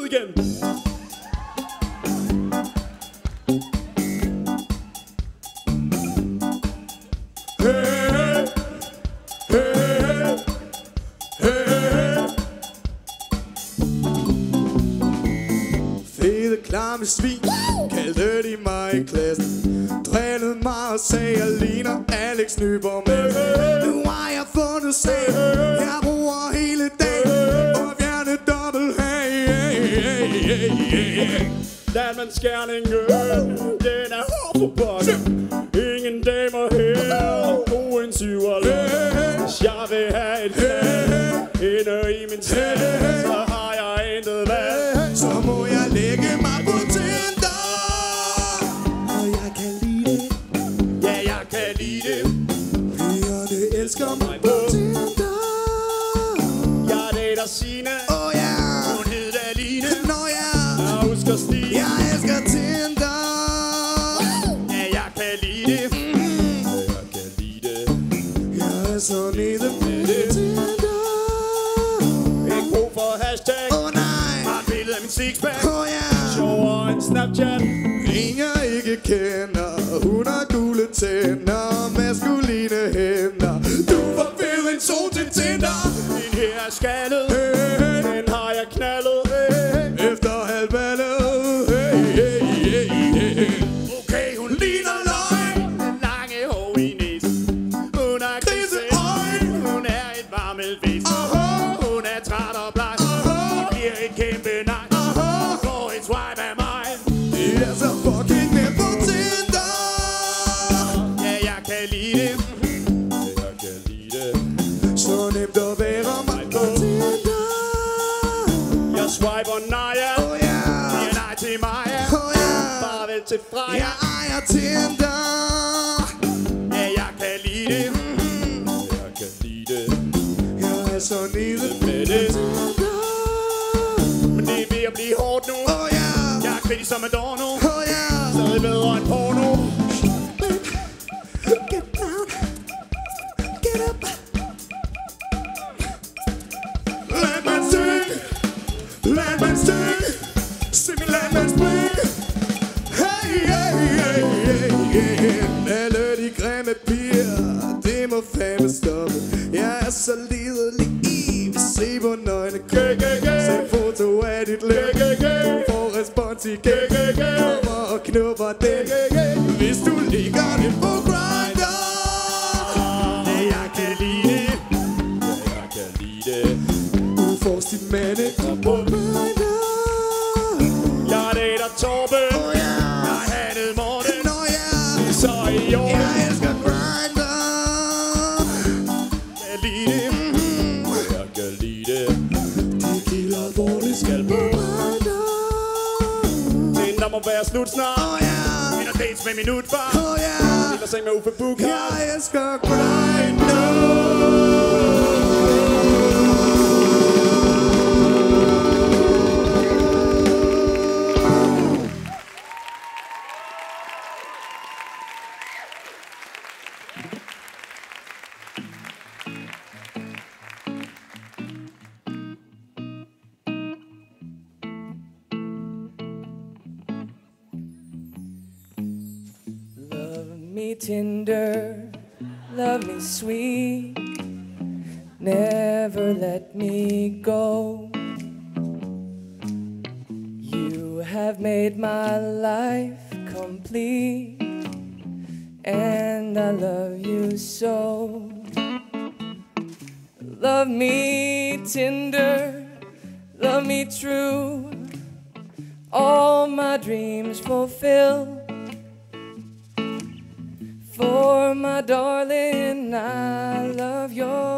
ud igen. Fede klamme svin, kaldte de mig i klassen. Drillede mig og sagde, jeg ligner Alex Nyborg Madsen. Nu har jeg fundet sagen, jeg bruger hele dagen og fjerne dobbelt Landmandsskærningen, den er hård for pokken. Ingen damer her, god en 57. Jeg vil have et knald inde i min tæt, så har jeg intet valg. Så må jeg lægge mig på Tinder. Og jeg kan lide det, ja jeg kan lide det. pigerne elsker mig på Tinder. Jeg dater Signe, hun hedder Line. Nå ja, jeg husker Stig, jeg elsker Tinder. ja jeg kan lide det, ja jeg kan lide det. Jeg er så nede med det Tinder. Ikke brug for hashtag, har et billede af min sixpack. Sjovere end Snapchat. En jeg ikke kender, hun har gule tænder, maskuline hænder. Du får fed en sol til Tinder. Din her er skaldet, den har jeg knaldet efter halvballet. Okay, hun ligner løgn, den lange hår i næsen. Hun har griseøjne, hun er et varmelvæsen. Hun er træt og bleg, bliver et kæmpe nej. Får et swipe af mig. Det er så fucking nemt på Tinder. Ja, jeg kan lide det, ja jeg kan lide det. Så nemt at være mig på Tinder. Jeg swiper nej, siger nej til mig. Farvel til Freja. Jeg ejer Tinder. Ja, jeg kan lide det, jeg kan lide det. Jeg er så nede Med det, men det er ved at blive hårdt nu. Jeg er kritisk som Adorno, stadig bedre end porno. Get down, get up. Landmandsting, landmandsting, sig min landmandsblik. Hey, hey, hey, hey, hey. Alle de grimme piger, det må fandme stoppe. Jeg er så lidelig i, vi se på nøgne krig. Send foto af dit læg, får respons igen. Kommer og knupper den, hvis du ligger det på Grindr. Ja, jeg kan lide det, ja jeg kan lide det. Udforsk dit mandekrop på Grindr. Jeg dater Torben, jeg handlede Morten, så i år. Jeg elsker Grindr. Jeg kan lide det, jeg kan lide det. De kilder, hvor det skal på Grindr. Tinder må være slut snart. Vinder dates med minutfar. Deler seng med Uffe Buchard. Jeg elsker Grindr. Love me tender, love me sweet, never let me go. You have made my life complete, and I love you so. Love me tender, love me true, all my dreams fulfill. For my darling, I love your